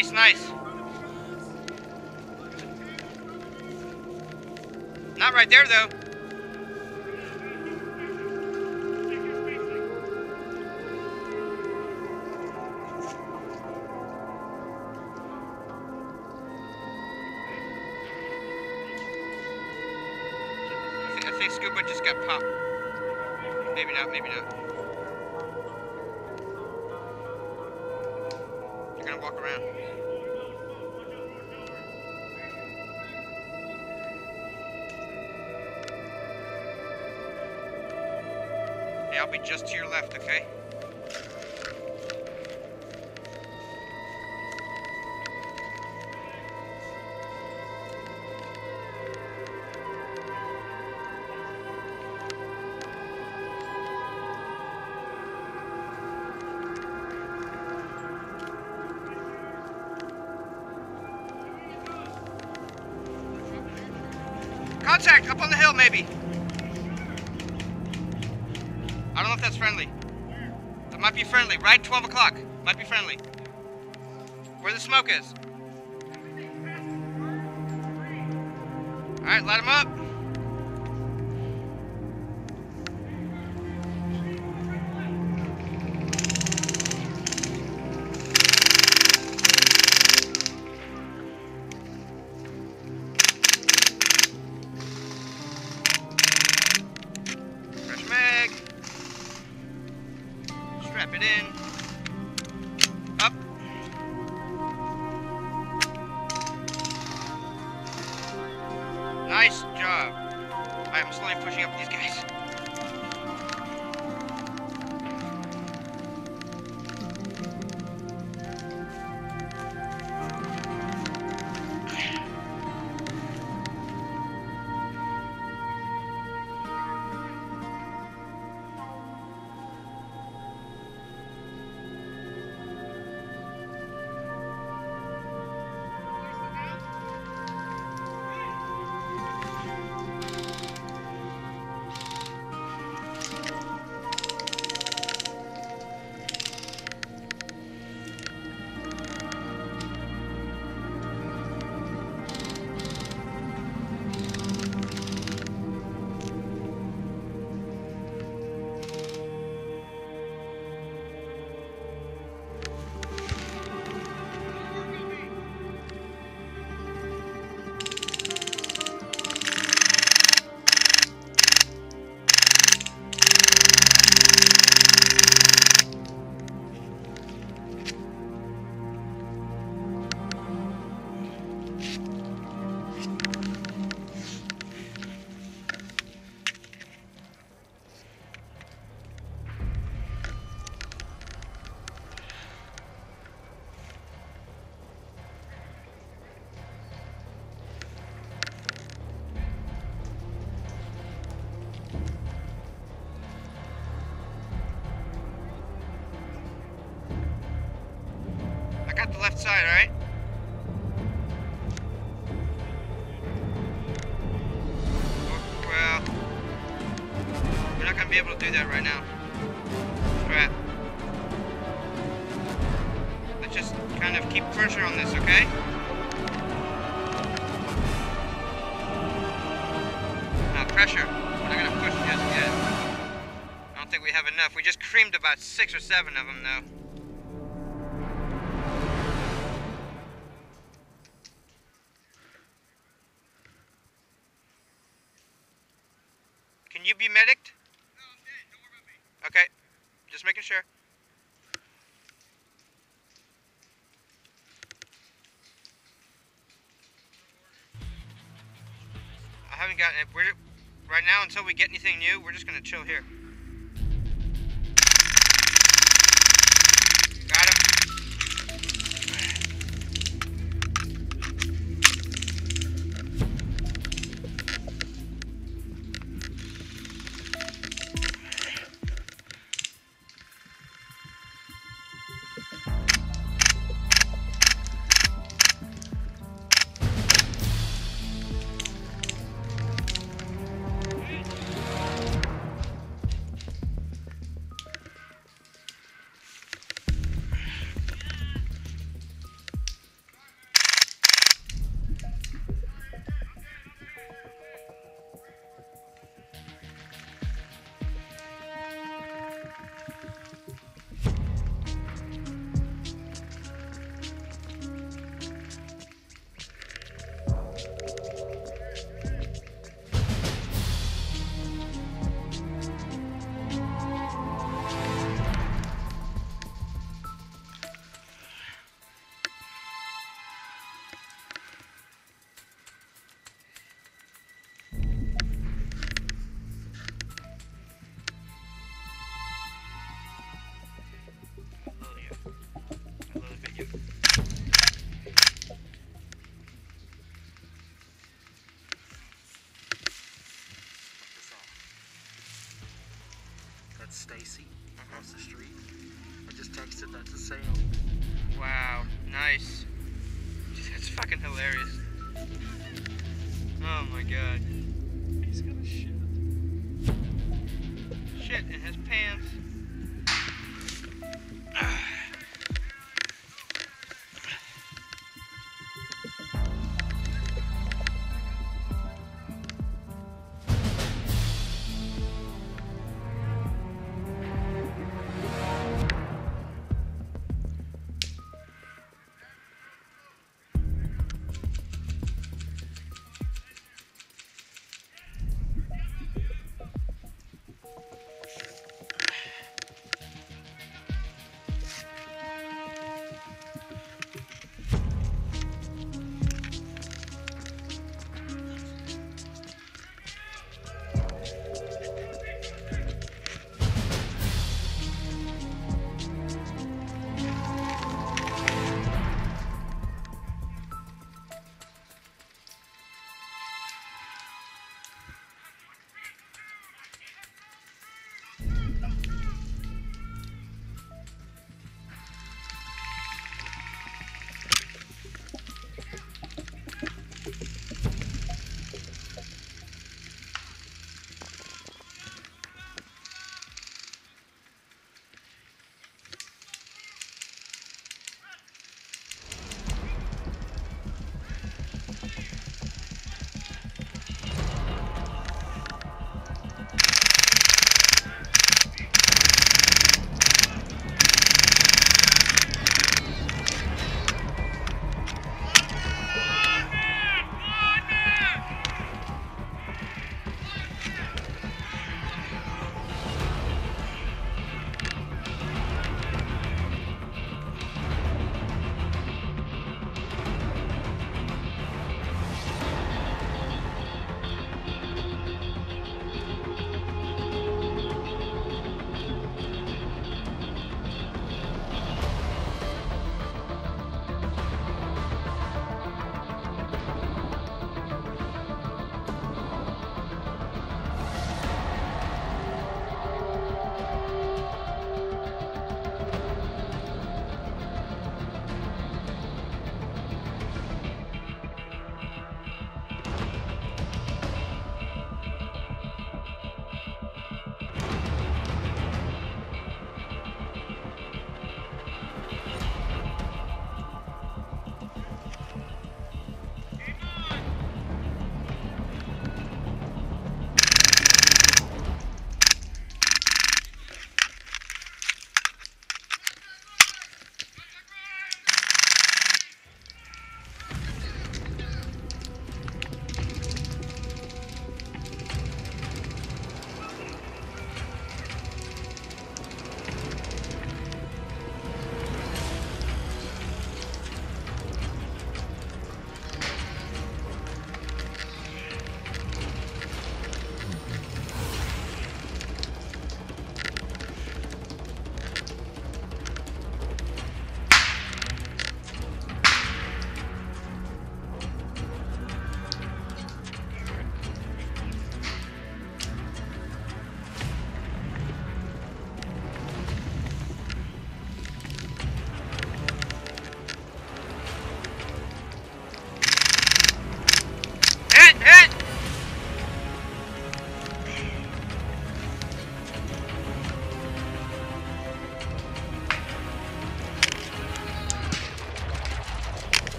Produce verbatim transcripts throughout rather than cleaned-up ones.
Nice, nice. Not right there, though. I think Scuba just got popped. Maybe not, maybe not. They're gonna walk around. Hey, I'll be just to your left, okay? Contact! Up on the hill, maybe! I don't know if that's friendly. That might be friendly. Right, twelve o'clock. Might be friendly. Where the smoke is. Alright, light him up. Fresh mag. Strap it in. Up. Nice job. Alright, I'm slowly pushing up these guys. I got the left side, alright? Well, we're not gonna be able to do that right now. Crap. Let's just kind of keep pressure on this, okay? Now, pressure. We're not gonna push just yet. I don't think we have enough. We just creamed about six or seven of them, though. Can you be medicked? No, I'm dead. Don't worry about me. Okay. Just making sure. I haven't gotten it. We're, right now, until we get anything new, we're just gonna chill here. Got him. That's Stacy across the street. I just texted that to Sam. Wow, nice. That's fucking hilarious. Oh my god. He's gonna shit. Shit in his pants.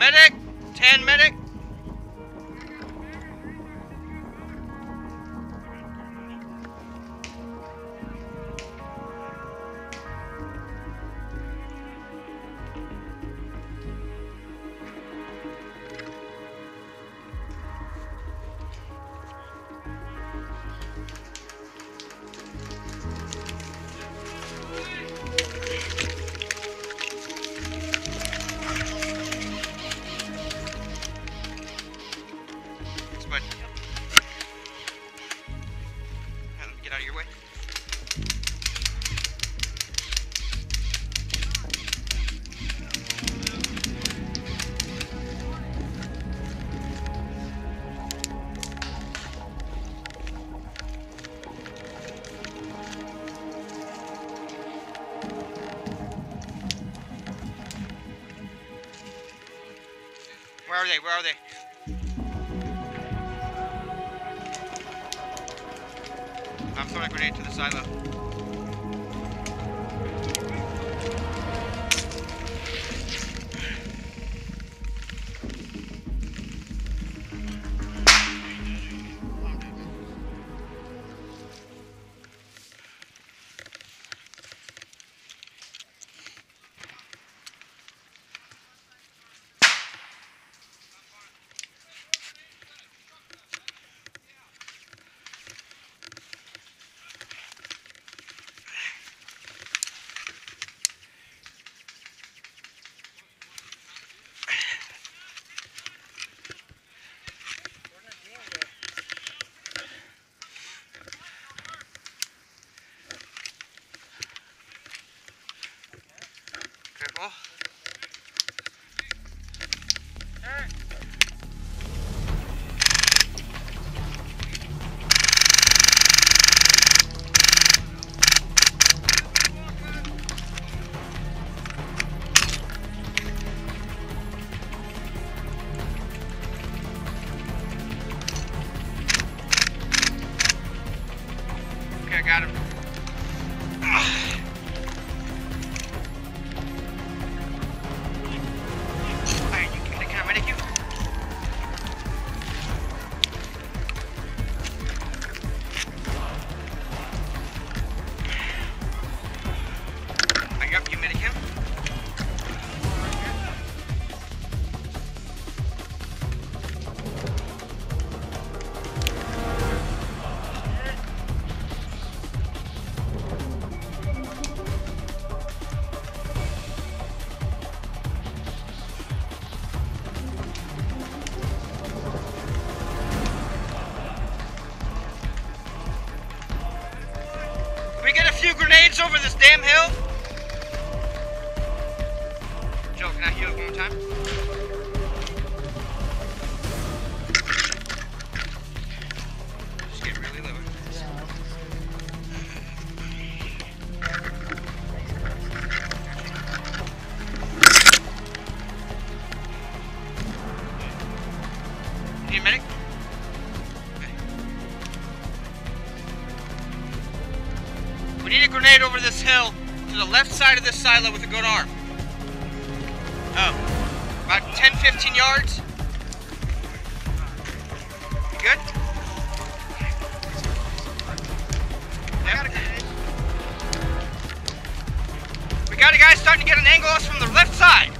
Medic! ten medic! But let me get out of your way. Where are they? Where are they? I'm throwing a grenade to the silo. Careful. Okay, I got him. Alright, you can, can I medic you? I got you, medic him. We get a few grenades over this damn hill. Joe, can I heal one more time? Just getting really low. Need a medic? We need a grenade over this hill to the left side of this silo with a good arm. Oh, about ten, fifteen yards. You good? Yep. We got a guy starting to get an angle on us from the left side.